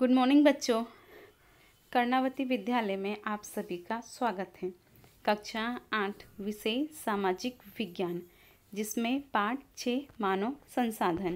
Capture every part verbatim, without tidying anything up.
Good morning बच्चों। कर्णावती विद्यालय में आप सभी का स्वागत है। कक्षा आठ विषय सामाजिक विज्ञान, जिसमें पाठ छः मानव संसाधन।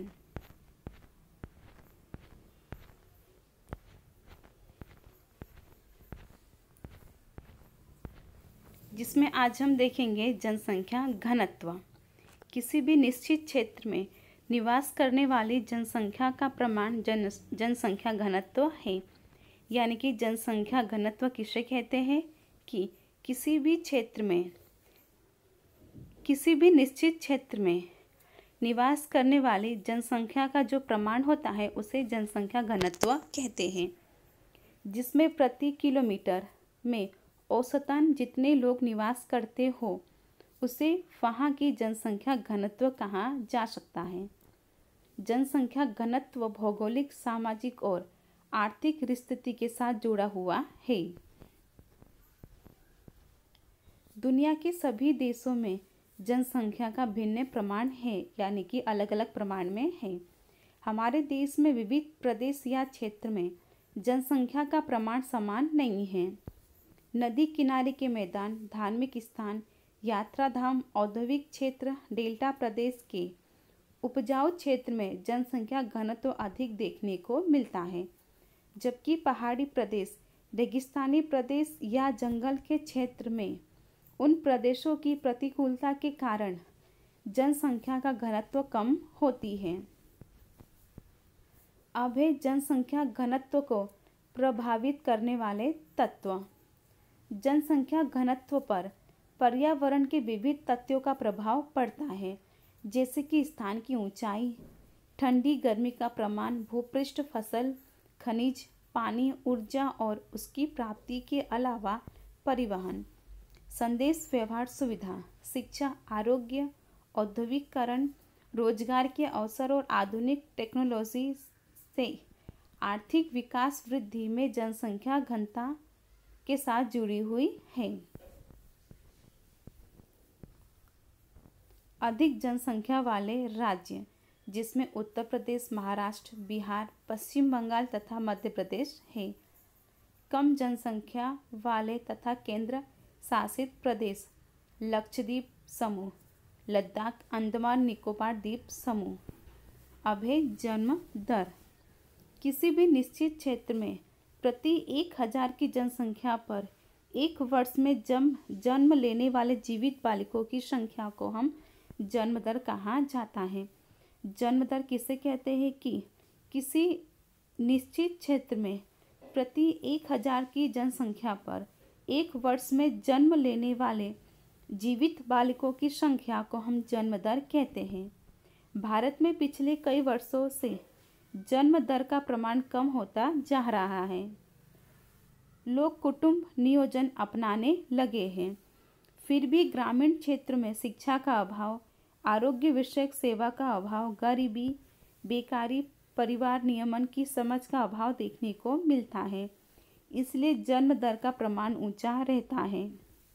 जिसमें आज हम देखेंगे जनसंख्या घनत्व। किसी भी निश्चित क्षेत्र में निवास करने वाली जनसंख्या का प्रमाण जन जनसंख्या घनत्व है। यानी कि जनसंख्या घनत्व किसे कहते हैं कि किसी भी क्षेत्र में किसी भी निश्चित क्षेत्र में निवास करने वाली जनसंख्या का जो प्रमाण होता है उसे जनसंख्या घनत्व कहते हैं। जिसमें प्रति किलोमीटर में औसतन जितने लोग निवास करते हो उसे वहाँ की जनसंख्या घनत्व कहा जा सकता है। जनसंख्या घनत्व भौगोलिक, सामाजिक और आर्थिक स्थिति के साथ जुड़ा हुआ है। दुनिया के सभी देशों में जनसंख्या का भिन्न प्रमाण है, यानी कि अलग अलग प्रमाण में है। हमारे देश में विविध प्रदेश या क्षेत्र में जनसंख्या का प्रमाण समान नहीं है। नदी किनारे के मैदान, धार्मिक स्थान, यात्रा धाम, औद्योगिक क्षेत्र, डेल्टा प्रदेश के उपजाऊ क्षेत्र में जनसंख्या घनत्व अधिक देखने को मिलता है, जबकि पहाड़ी प्रदेश, रेगिस्तानी प्रदेश या जंगल के क्षेत्र में उन प्रदेशों की प्रतिकूलता के कारण जनसंख्या का घनत्व कम होती है। अब है जनसंख्या घनत्व को प्रभावित करने वाले तत्व। जनसंख्या घनत्व पर पर्यावरण के विविध तत्वों का प्रभाव पड़ता है, जैसे कि स्थान की ऊंचाई, ठंडी गर्मी का प्रमाण, भूपृष्ठ, फसल, खनिज, पानी, ऊर्जा और उसकी प्राप्ति के अलावा परिवहन, संदेश व्यवहार सुविधा, शिक्षा, आरोग्य, औद्योगिकरण, रोजगार के अवसर और आधुनिक टेक्नोलॉजी से आर्थिक विकास वृद्धि में जनसंख्या घनता के साथ जुड़ी हुई है। अधिक जनसंख्या वाले राज्य, जिसमें उत्तर प्रदेश, महाराष्ट्र, बिहार, पश्चिम बंगाल तथा मध्य प्रदेश है। कम जनसंख्या वाले तथा केंद्र शासित प्रदेश, लक्षद्वीप समूह, लद्दाख, अंडमान निकोबार द्वीप समूह। अब है जन्म दर। किसी भी निश्चित क्षेत्र में प्रति एक हजार की जनसंख्या पर एक वर्ष में जन्म जन्म लेने वाले जीवित बालकों की संख्या को हम जन्म दर कहा जाता है। जन्म दर किसे कहते हैं कि किसी निश्चित क्षेत्र में प्रति एक हजार की जनसंख्या पर एक वर्ष में जन्म लेने वाले जीवित बालकों की संख्या को हम जन्म दर कहते हैं। भारत में पिछले कई वर्षों से जन्म दर का प्रमाण कम होता जा रहा है। लोग कुटुंब नियोजन अपनाने लगे हैं, फिर भी ग्रामीण क्षेत्र में शिक्षा का अभाव, आरोग्य विषयक सेवा का अभाव, गरीबी, बेकारी, परिवार नियमन की समझ का अभाव देखने को मिलता है। इसलिए जन्म दर का प्रमाण ऊंचा रहता है।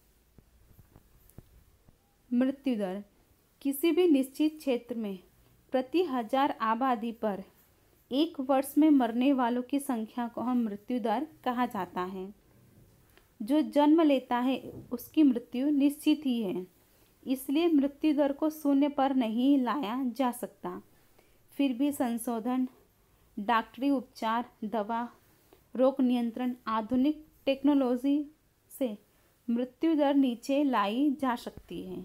मृत्यु दर। किसी भी निश्चित क्षेत्र में प्रति हजार आबादी पर एक वर्ष में मरने वालों की संख्या को हम मृत्यु दर कहा जाता है। जो जन्म लेता है उसकी मृत्यु निश्चित ही है, इसलिए मृत्यु दर को शून्य पर नहीं लाया जा सकता। फिर भी संशोधन, डॉक्टरी उपचार, दवा, रोग नियंत्रण, आधुनिक टेक्नोलॉजी से मृत्यु दर नीचे लाई जा सकती है।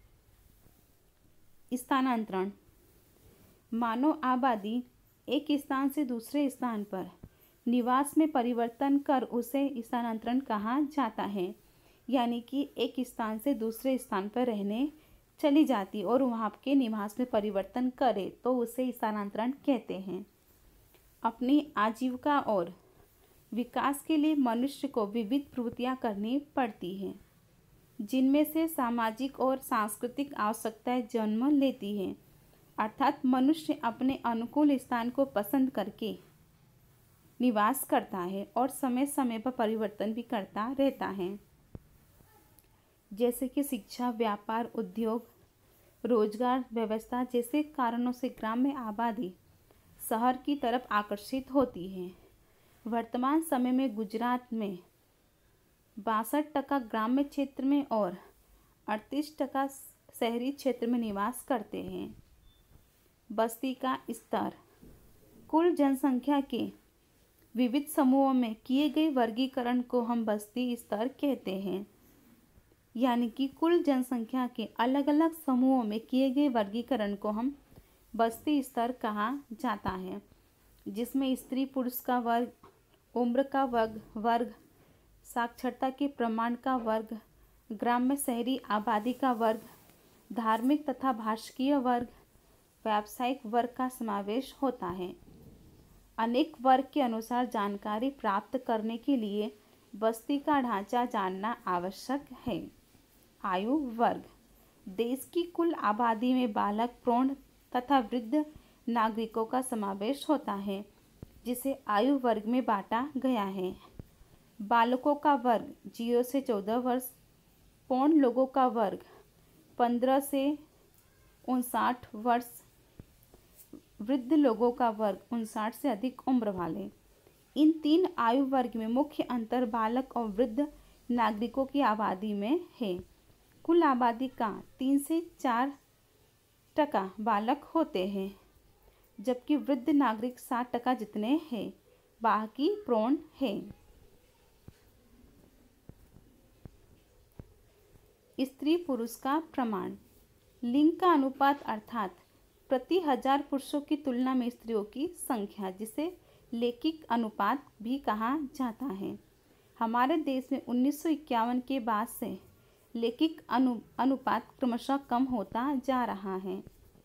स्थानांतरण। मानव आबादी एक स्थान से दूसरे स्थान पर निवास में परिवर्तन कर उसे स्थानांतरण कहा जाता है। यानी कि एक स्थान से दूसरे स्थान पर रहने चली जाती और वहाँ के निवास में परिवर्तन करे तो उसे स्थानांतरण कहते हैं। अपनी आजीविका और विकास के लिए मनुष्य को विविध प्रवृत्तियाँ करनी पड़ती हैं, जिनमें से सामाजिक और सांस्कृतिक आवश्यकताएं जन्म लेती हैं। अर्थात मनुष्य अपने अनुकूल स्थान को पसंद करके निवास करता है और समय समय पर परिवर्तन भी करता रहता है, जैसे कि शिक्षा, व्यापार, उद्योग, रोजगार व्यवस्था जैसे कारणों से ग्राम्य आबादी शहर की तरफ आकर्षित होती है। वर्तमान समय में गुजरात में बासठ टका ग्राम्य क्षेत्र में और अड़तीस टका शहरी क्षेत्र में निवास करते हैं। बस्ती का स्तर कुल जनसंख्या के विविध समूहों में किए गए वर्गीकरण को हम बस्ती स्तर कहते हैं। यानी कि कुल जनसंख्या के अलग अलग समूहों में किए गए वर्गीकरण को हम बस्ती स्तर कहा जाता है, जिसमें स्त्री पुरुष का वर्ग, उम्र का वर्ग वर्ग साक्षरता के प्रमाण का वर्ग, ग्राम्य शहरी आबादी का वर्ग, धार्मिक तथा भाषाकीय वर्ग, व्यावसायिक वर्ग का समावेश होता है। अनेक वर्ग के अनुसार जानकारी प्राप्त करने के लिए बस्ती का ढांचा जानना आवश्यक है। आयु वर्ग देश की कुल आबादी में बालक, प्रौढ़ तथा वृद्ध नागरिकों का समावेश होता है, जिसे आयु वर्ग में बांटा गया है। बालकों का वर्ग जीरो से चौदह वर्ष, प्रौढ़ लोगों का वर्ग पंद्रह से उनसाठ वर्ष, वृद्ध लोगों का वर्ग उनसाठ से अधिक उम्र वाले। इन तीन आयु वर्ग में मुख्य अंतर बालक और वृद्ध नागरिकों की आबादी में है। कुल आबादी का तीन से चार टका बालक होते हैं, जबकि वृद्ध नागरिक साठ टका जितने हैं, बाकी प्रौढ़ हैं। स्त्री पुरुष का प्रमाण लिंग का अनुपात अर्थात प्रति हजार पुरुषों की तुलना में स्त्रियों की संख्या, जिसे लैंगिक अनुपात भी कहा जाता है। हमारे देश में उन्नीस सौ इक्यावन के बाद से लैंगिक अनु अनुपात क्रमशः कम होता जा रहा है।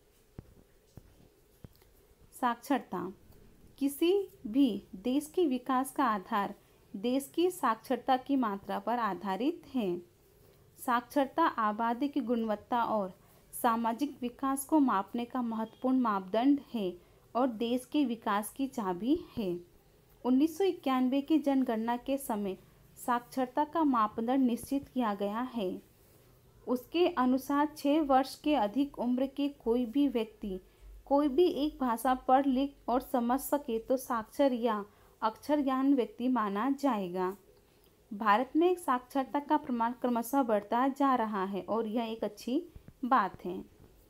साक्षरता किसी भी देश के विकास का आधार देश की साक्षरता की मात्रा पर आधारित है। साक्षरता आबादी की गुणवत्ता और सामाजिक विकास को मापने का महत्वपूर्ण मापदंड है और देश के विकास की चाबी है। उन्नीस सौ इक्यानवे की जनगणना के समय साक्षरता का मापदंड निश्चित किया गया है। उसके अनुसार छः वर्ष के अधिक उम्र के कोई भी व्यक्ति कोई भी एक भाषा पढ़ लिख और समझ सके तो साक्षर या अक्षर ज्ञान व्यक्ति माना जाएगा। भारत में साक्षरता का प्रमाण क्रमशः बढ़ता जा रहा है और यह एक अच्छी बात है।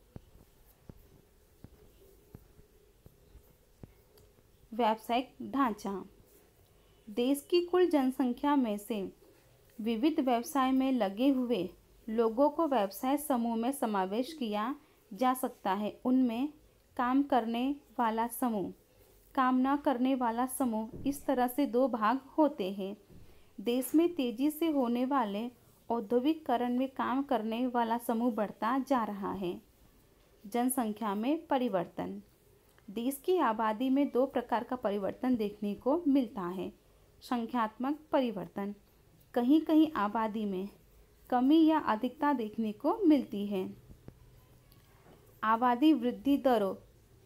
व्यावसायिक ढांचा देश की कुल जनसंख्या में से विविध व्यवसाय में लगे हुए लोगों को व्यवसाय समूह में समावेश किया जा सकता है। उनमें काम करने वाला समूह, काम न करने वाला समूह, इस तरह से दो भाग होते हैं। देश में तेजी से होने वाले औद्योगिकरण में काम करने वाला समूह बढ़ता जा रहा है। जनसंख्या में परिवर्तन देश की आबादी में दो प्रकार का परिवर्तन देखने को मिलता है। संख्यात्मक परिवर्तन कहीं कहीं आबादी में कमी या अधिकता देखने को मिलती है। आबादी वृद्धि दरों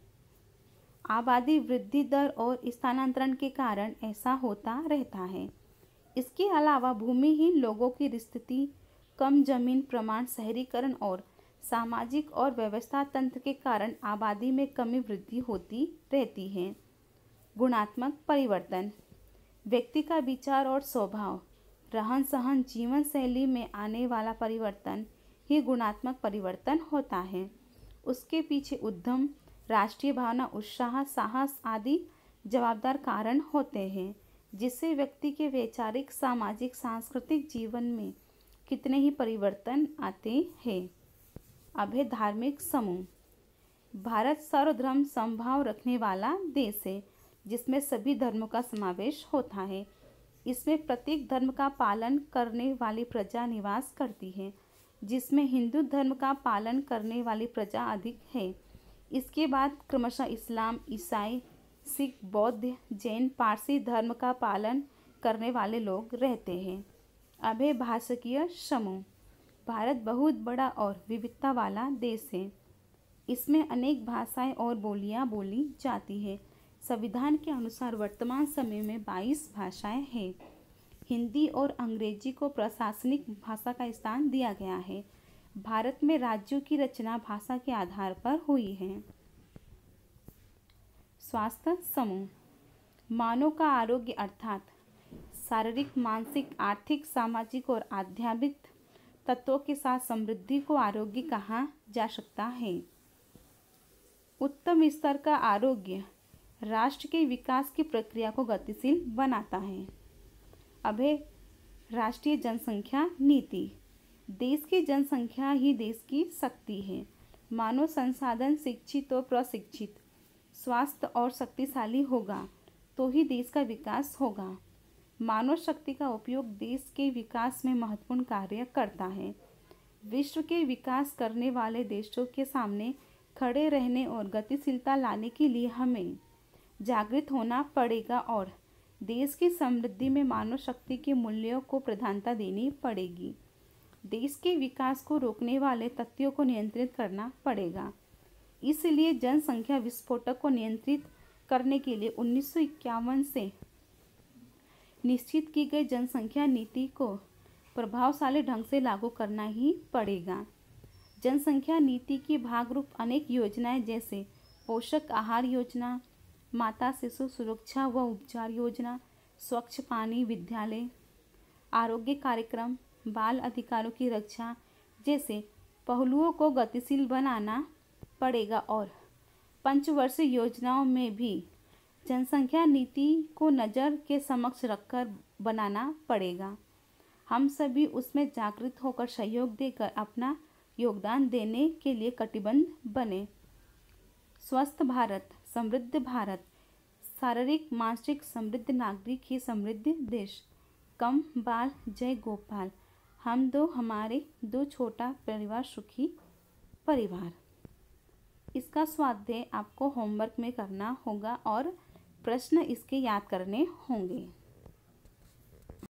आबादी वृद्धि दर और स्थानांतरण के कारण ऐसा होता रहता है। इसके अलावा भूमिहीन लोगों की स्थिति, कम जमीन प्रमाण, शहरीकरण और सामाजिक और व्यवस्था तंत्र के कारण आबादी में कमी वृद्धि होती रहती है। गुणात्मक परिवर्तन व्यक्ति का विचार और स्वभाव, रहन सहन, जीवन शैली में आने वाला परिवर्तन ही गुणात्मक परिवर्तन होता है। उसके पीछे उद्यम, राष्ट्रीय भावना, उत्साह, साहस आदि जवाबदार कारण होते हैं, जिससे व्यक्ति के वैचारिक, सामाजिक, सांस्कृतिक जीवन में कितने ही परिवर्तन आते हैं। अभय धार्मिक समूह भारत सर्वधर्म समभाव रखने वाला देश है, जिसमें सभी धर्मों का समावेश होता है। इसमें प्रत्येक धर्म का पालन करने वाली प्रजा निवास करती है, जिसमें हिंदू धर्म का पालन करने वाली प्रजा अधिक है। इसके बाद क्रमशः इस्लाम, ईसाई, सिख, बौद्ध, जैन, पारसी धर्म का पालन करने वाले लोग रहते हैं। अभय भाषाकीय समूह भारत बहुत बड़ा और विविधता वाला देश है। इसमें अनेक भाषाएं और बोलियां बोली जाती है। संविधान के अनुसार वर्तमान समय में बाईस भाषाएं हैं। हिंदी और अंग्रेजी को प्रशासनिक भाषा का स्थान दिया गया है। भारत में राज्यों की रचना भाषा के आधार पर हुई है। स्वास्थ्य समूह मानव का आरोग्य अर्थात शारीरिक, मानसिक, आर्थिक, सामाजिक और आध्यात्मिक तत्वों के साथ समृद्धि को आरोग्य कहा जा सकता है। उत्तम स्तर का आरोग्य राष्ट्र के विकास की प्रक्रिया को गतिशील बनाता है। अब है राष्ट्रीय जनसंख्या नीति। देश की जनसंख्या ही देश की शक्ति है। मानव संसाधन शिक्षित और प्रशिक्षित, स्वस्थ और शक्तिशाली होगा तो ही देश का विकास होगा। मानव शक्ति का उपयोग देश के विकास में महत्वपूर्ण कार्य करता है। विश्व के विकास करने वाले देशों के सामने खड़े रहने और गतिशीलता लाने के लिए हमें जागृत होना पड़ेगा और देश की समृद्धि में मानव शक्ति के मूल्यों को प्रधानता देनी पड़ेगी। देश के विकास को रोकने वाले तथ्यों को नियंत्रित करना पड़ेगा। इसलिए जनसंख्या विस्फोटक को नियंत्रित करने के लिए उन्नीस सौ इक्यावन से निश्चित की गई जनसंख्या नीति को प्रभावशाली ढंग से लागू करना ही पड़ेगा। जनसंख्या नीति की भागरूप अनेक योजनाएं जैसे पोषक आहार योजना, माता शिशु सुरक्षा व उपचार योजना, स्वच्छ पानी, विद्यालय, आरोग्य कार्यक्रम, बाल अधिकारों की रक्षा जैसे पहलुओं को गतिशील बनाना पड़ेगा और पंचवर्षीय योजनाओं में भी जनसंख्या नीति को नज़र के समक्ष रखकर बनाना पड़ेगा। हम सभी उसमें जागृत होकर सहयोग देकर अपना योगदान देने के लिए कटिबद्ध बने। स्वस्थ भारत, समृद्ध भारत, शारीरिक मानसिक समृद्ध नागरिक ही समृद्ध देश। कम बाल जय गोपाल। हम दो हमारे दो छोटा परिवार सुखी परिवार। इसका स्वाध्याय आपको होमवर्क में करना होगा और प्रश्न इसके याद करने होंगे।